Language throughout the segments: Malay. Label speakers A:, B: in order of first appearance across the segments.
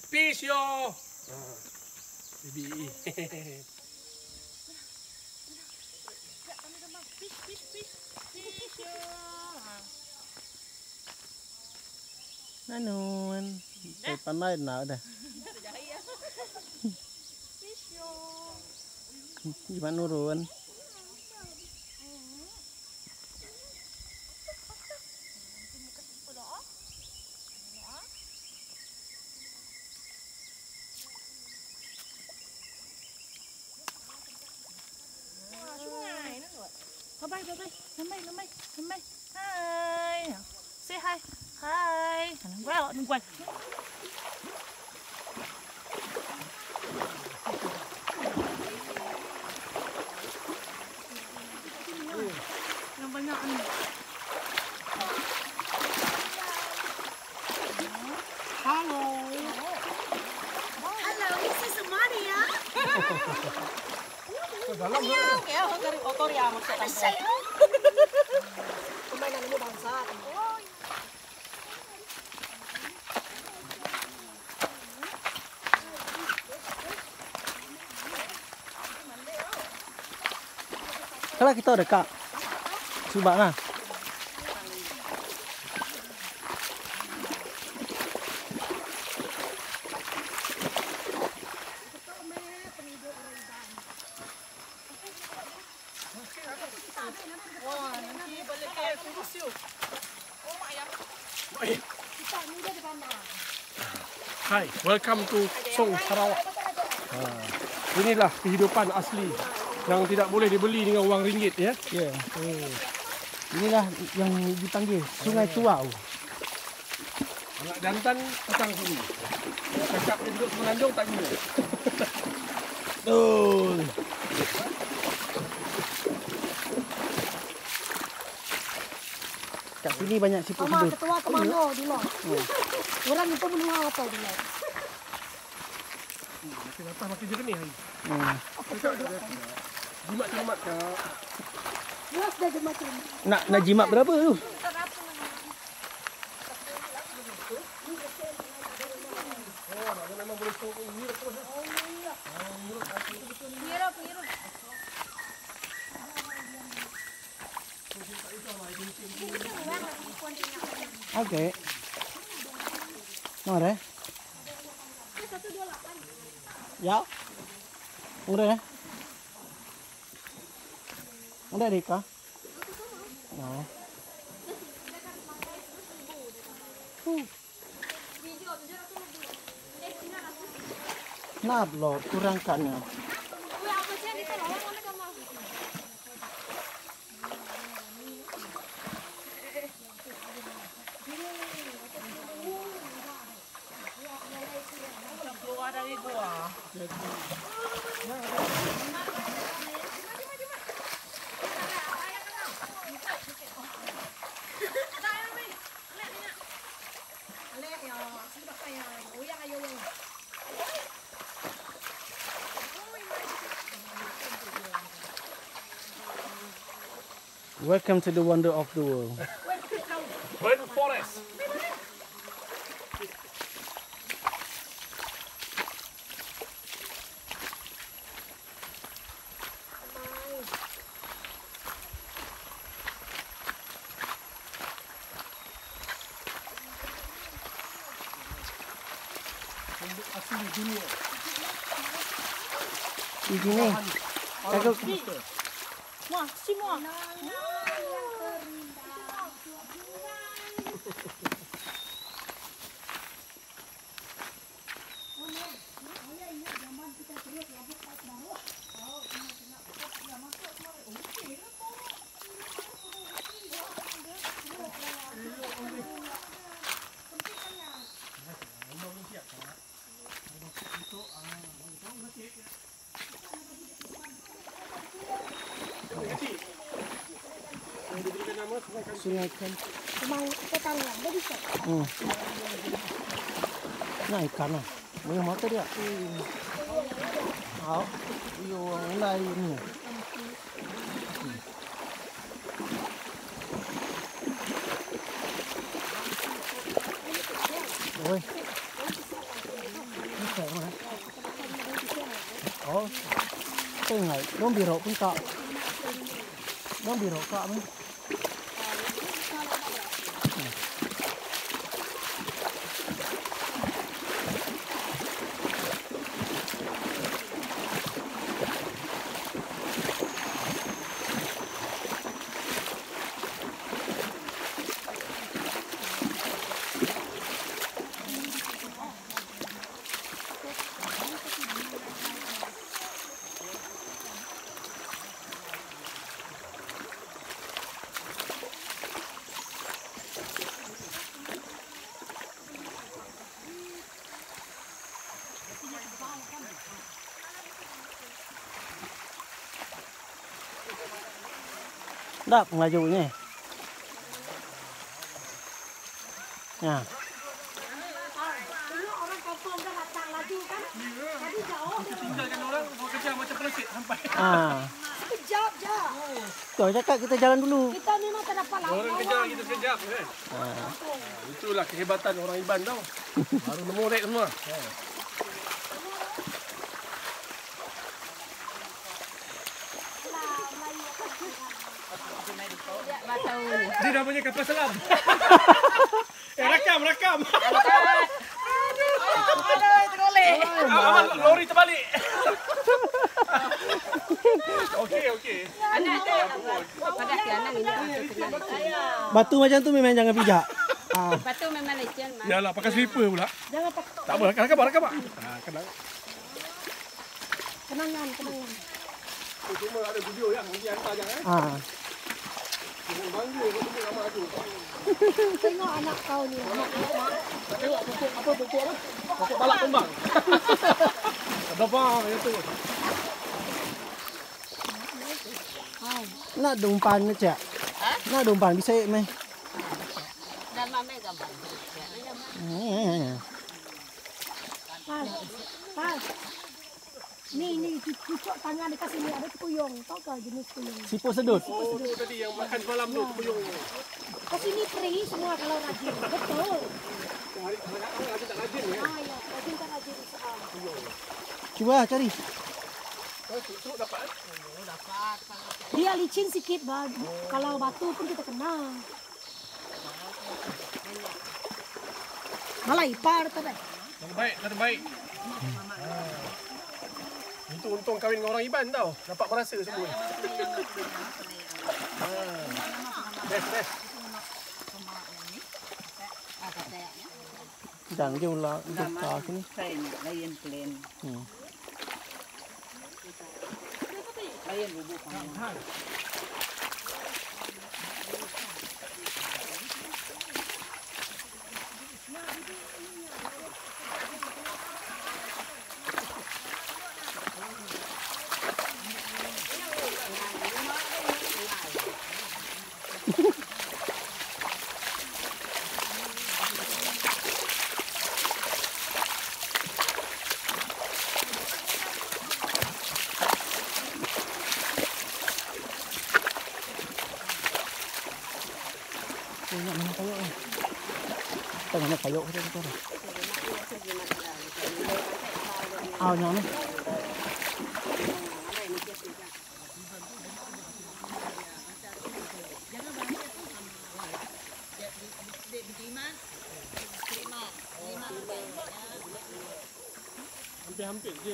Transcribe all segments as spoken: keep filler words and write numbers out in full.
A: Fish yo. Ah, baby.
B: Fish, fish, fish, fish yo.
C: Nanun, saya pandai nak dah.
B: Fish yo.
C: Gimana nurun?
B: Bye bye bye bye bye bye bye. Hi. Say hi. Hi. Đừng quay, đừng quay. Yang banyak ni.
A: Halo.
D: Hello, this is Maria.
A: Dalam tu.
D: Kaya ako dari otor ya maksud saya. Kumainan mo bangsa.
C: Kalau kita dekat, coba lah.
B: Wah, nanti balik ke kurus yuk. Oh, mak ya.
D: Kita ni dah di mana?
A: Hai, welcome to Song Sarawak. Ha, inilah kehidupan asli yang tidak boleh dibeli dengan wang ringgit ya.
C: Ya. Oh. Inilah yang dipanggil Sungai Tuau.
A: Anak jantan pasang sini. Cakap dia duduk semenanjung tak guna.
C: Betul. Kat sini banyak siput
D: Mama
C: hidup.
D: ketua kemana di luar? Orang itu menua apa di luar?
A: Makin atas makin jernih hari.
C: Hmm.
A: Jimat cermat kak.
D: Luas dah je macam.
C: Nak nak jimat berapa tu? Okey. Mana? Ya. Udah. Udah Rika. Oh. Nah, lo kurangkannya.
B: Keluar dari gua.
C: Welcome to the wonder of the world.
A: Burn forest. Asli dunia.
C: Di sini. Kakak
B: Wah, semua.
C: sungai ikan.
D: Memang kita lihat dia bisa.
C: Hmm. Nah ikan lah. Banyak mata dia. Hảo. Vô đây nè. Ôi. Oh, tengok, dong birok pun tak, dong birok tak ni. Dak ngelajunya. Ya.
D: Dulu orang kampung kan datang laju kan. Jadi jauh.
A: Tinggalkan orang buat kerja macam pelesit sampai.
C: Ah.
D: Sekejap je.
C: Tuh cakap kita jalan dulu.
D: Kita memang tak dapat lawan.
A: Orang kerja kita sekejap kan.
C: Ah.
A: Itulah kehebatan orang Iban tau. Baru nemu rek semua. Dia dah punya kapal selam. Eh, rakam, rakam. Aman, lori terbalik. Okey, okey.
C: Batu macam tu memang jangan pijak. Ah.
E: Batu memang leceh, Mak.
A: Yalah, pakai slipper pula.
D: Jangan pakai.
A: Tak apa, rakam, rakam, rakam. Ha, kenang.
D: Kenangan, kenangan.
A: Cuma ada video yang nanti hantar jangan eh.
C: Ah.
A: Jangan bangga kau sebut nama aku.
D: Tengok anak kau ni.
A: Tengok pokok apa pokok apa? Pokok balak kembang. Ada bang itu.
C: Nak dumpan ni cak. Nak dumpan bisa meh.
E: Dan mame gambar.
C: Hmm.
D: Pas. Pas. Ni ni cucuk tangan dekat sini ada kuyung. Tahu ke jenis kuyung?
C: Siput sedut.
A: Oh, tu tadi yang makan semalam tu puyung.
D: Ke sini free semua kalau rajin. Betul.
A: Hari hari lagi tak rajin ya.
D: Ah ya, rajin tak rajin. Ah.
C: Cuba cari.
A: Oh, tu dapat.
D: Dia licin sikit bang. Kalau batu pun kita kena. Malah ipar tu dah.
A: Terbaik, terbaik. Itu untung kahwin dengan orang Iban tau. Dapat merasa semua. Ha. Best, best.
C: Jangan je ulah buka sini.
E: Layan plain.
C: Hmm.
E: Layan bubuk.
C: Tengok mana payok ni. Tengok mana payok kita tu. Ah, yang ni.
A: Hampir-hampir je.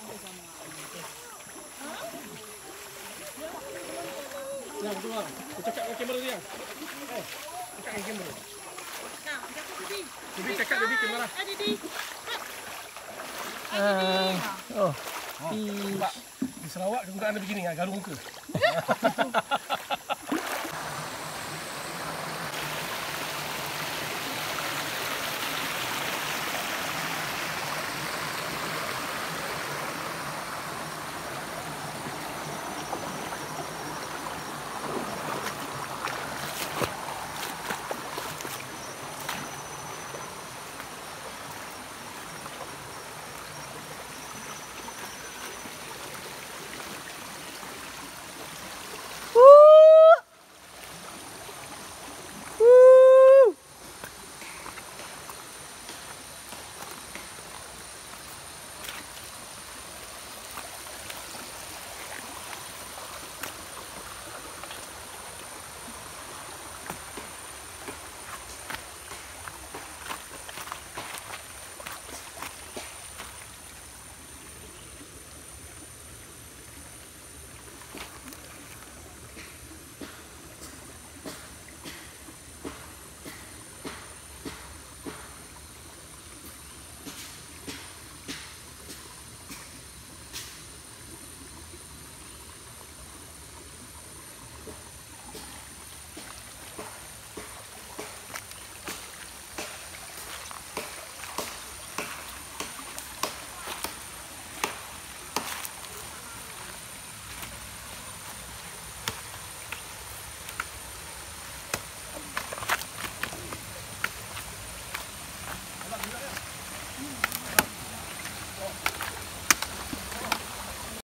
A: Yang tu lah. Aku cakap dengan kamera dia. Eh, cakap dengan kamera.
B: Nah, cakap Didi.
A: Bibi cakap Bibi kamera.
B: Ah, Didi.
C: Ah. Oh.
A: Sebab di Sarawak juga ada begini, garung muka.